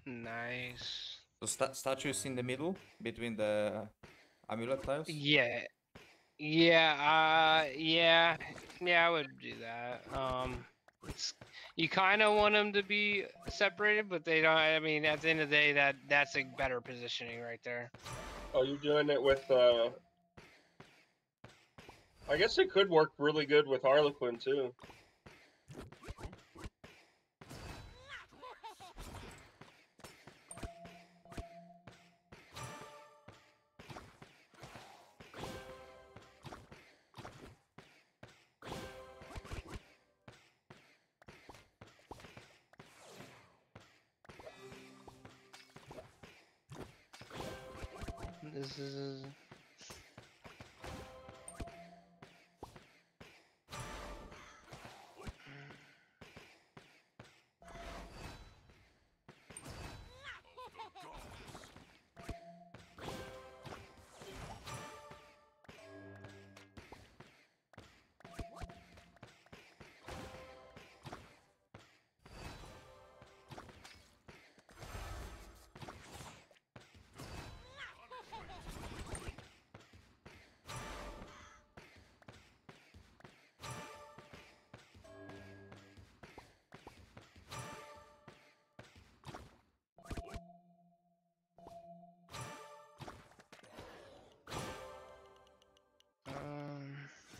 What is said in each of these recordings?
Nice. So statues in the middle between the amulet tiles. Yeah. Yeah, I would do that. It's you kind of want them to be separated, but they don't. I mean, at the end of the day, that's a better positioning right there. Oh, you're doing it with. I guess it could work really good with Harlequin too. This is. Um,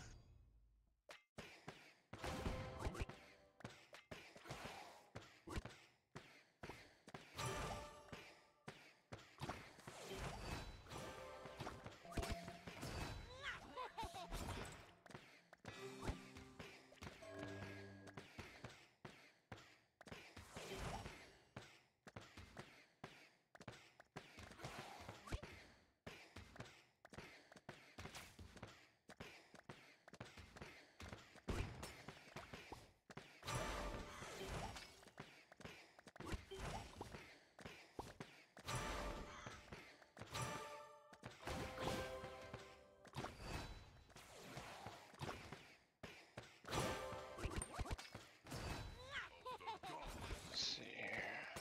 let's see here.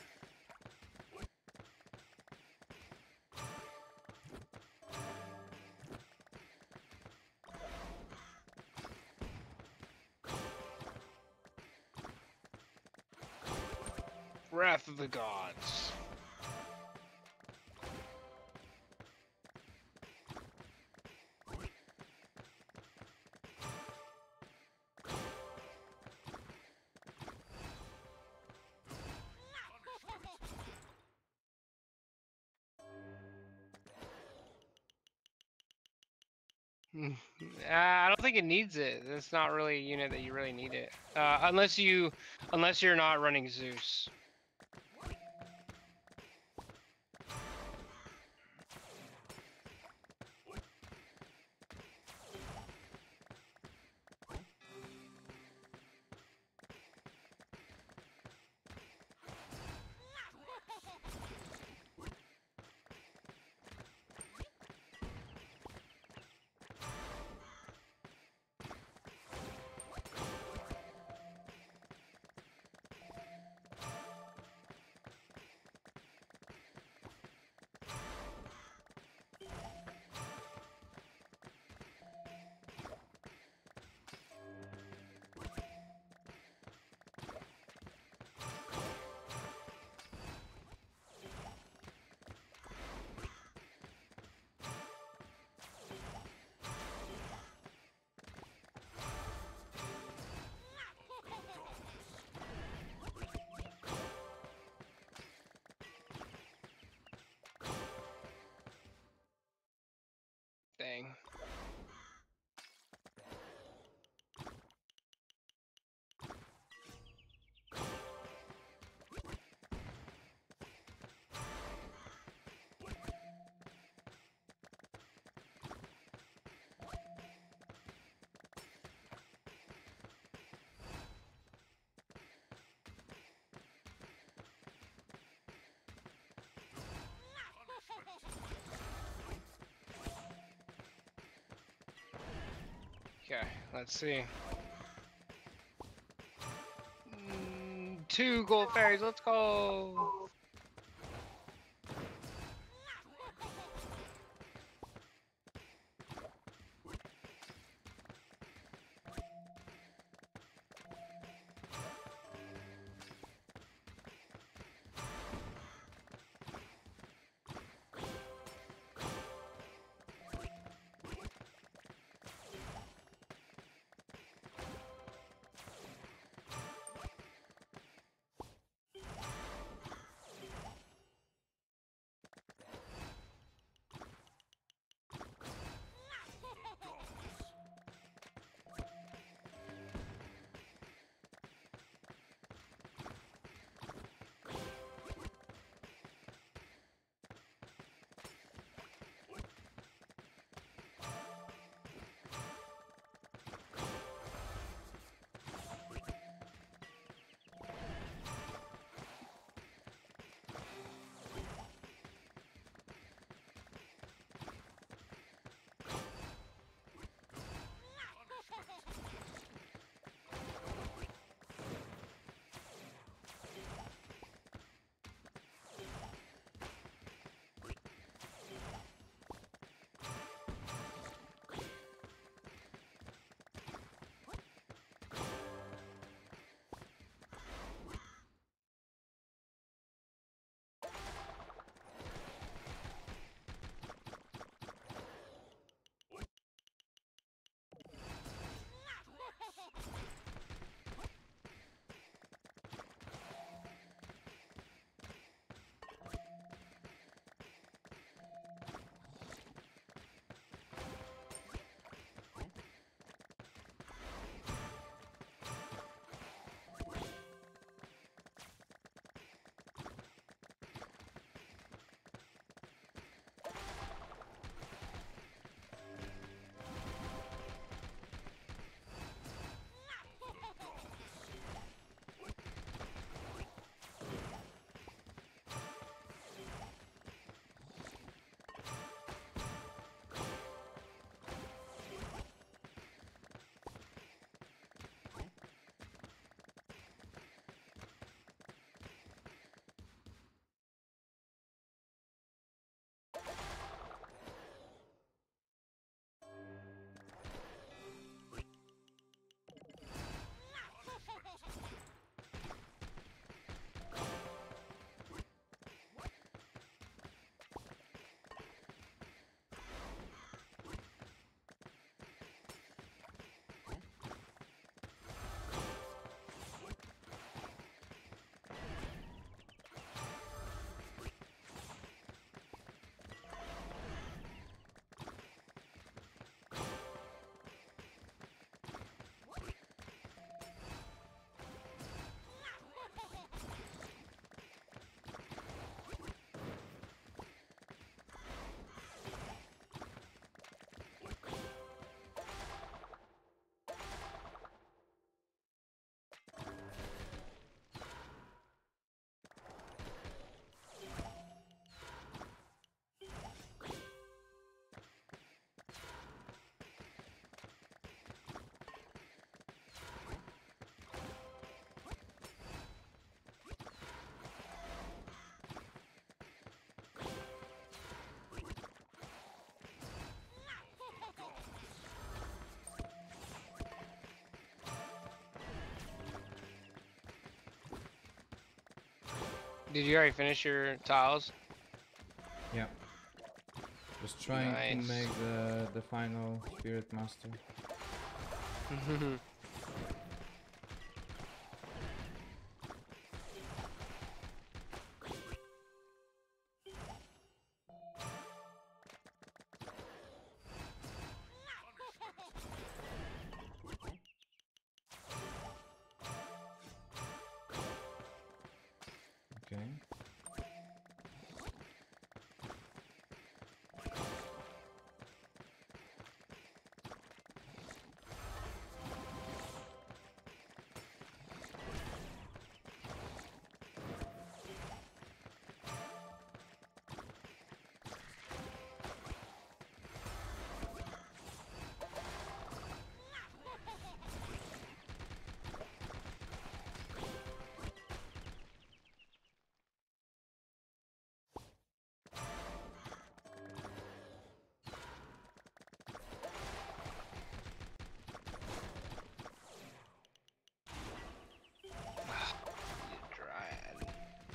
Wrath of the Gods. I don't think it needs it. It's not really a unit that you really need it, unless you're not running Zeus. Dang. Okay, let's see. 2 gold fairies, let's go. Did you already finish your tiles? Yeah. Just trying to Nice. make the final Spirit Master. Okay. Dryad.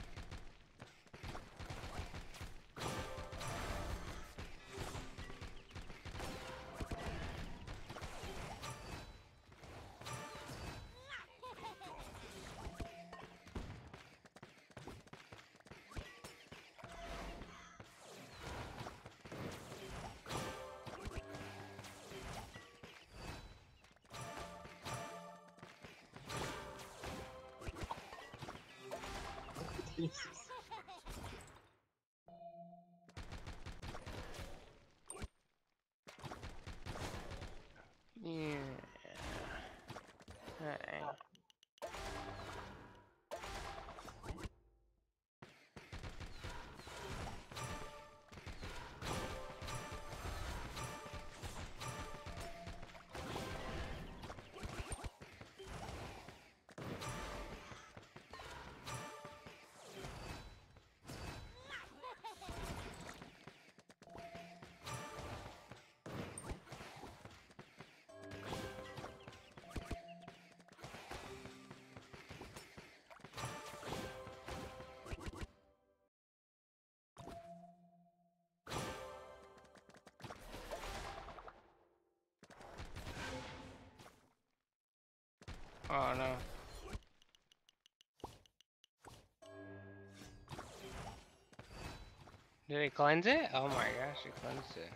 Jesus. Yeah. Alright. Oh no. Did it cleanse it? Oh my gosh, it cleansed it.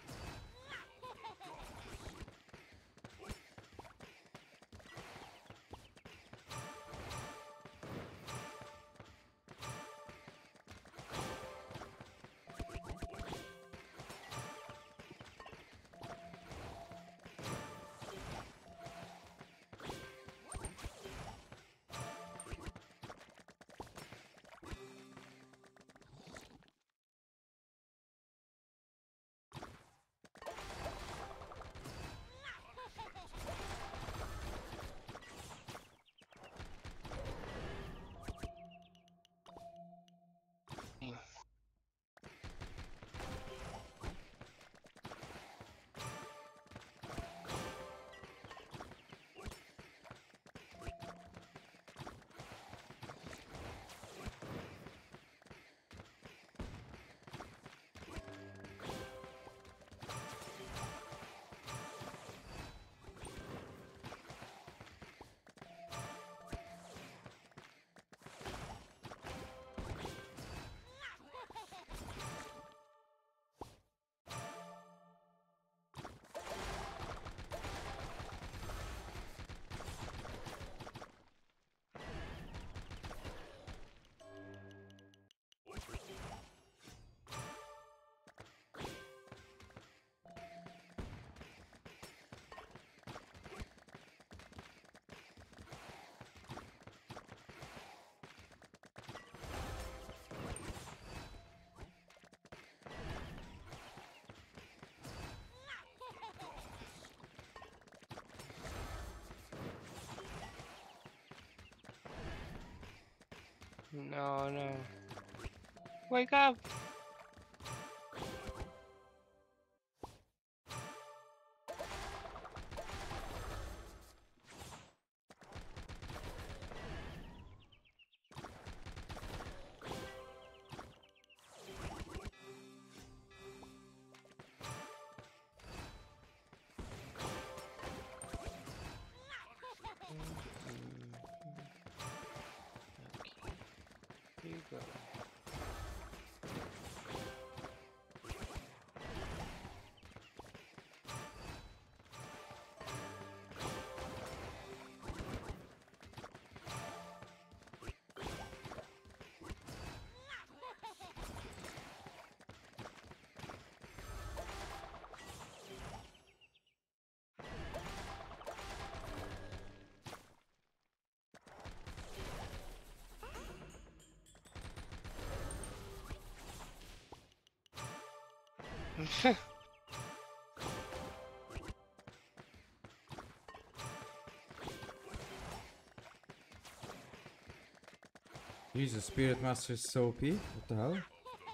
No, no. Wake up! Jesus, Spirit Master is so OP. What the hell?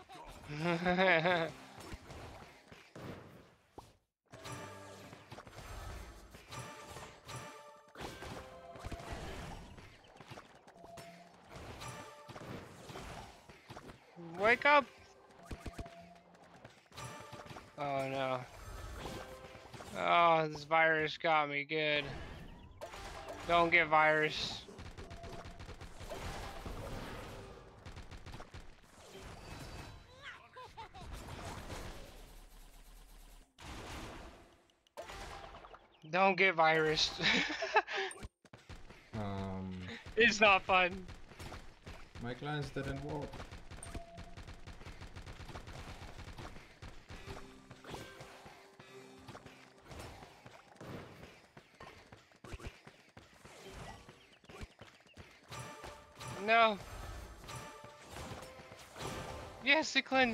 Wake up! Oh no. Oh, this virus got me good. Don't get virus. Don't get virus. It's not fun. My clans didn't work. No. Yes, it cleanse.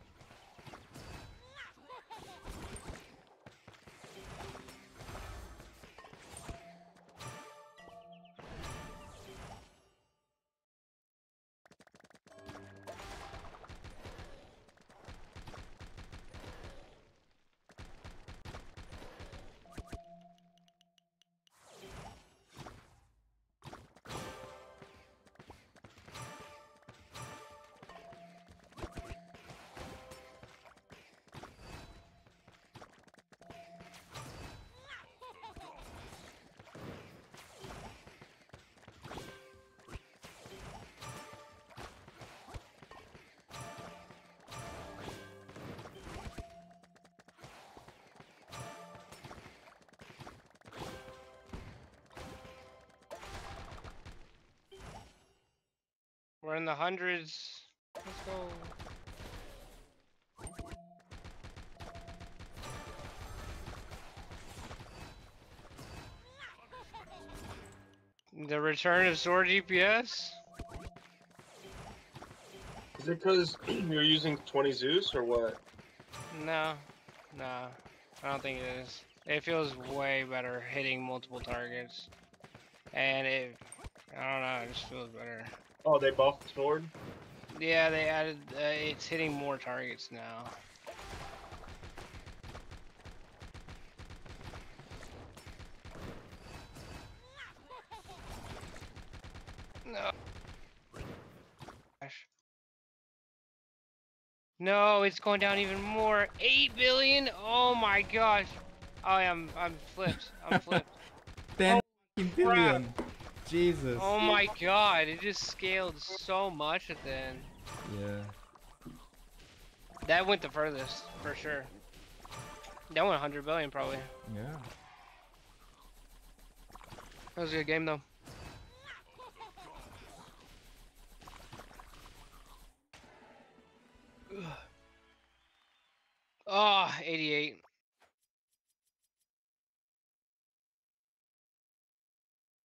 We're in the hundreds. Let's go. The return of Sword DPS? Is it because you're using 20 Zeus or what? No. No. I don't think it is. It feels way better hitting multiple targets. And I don't know, it just feels better. Oh, they buffed the sword? Yeah, they added, it's hitting more targets now. No. Gosh. No, it's going down even more. 8 billion? Oh my gosh. Oh yeah, I'm flipped. I'm flipped. 10 Oh, billion. Jesus. Oh my god, it just scaled so much at the end. Yeah. That went the furthest, for sure. That went 100 billion probably. Yeah. That was a good game though.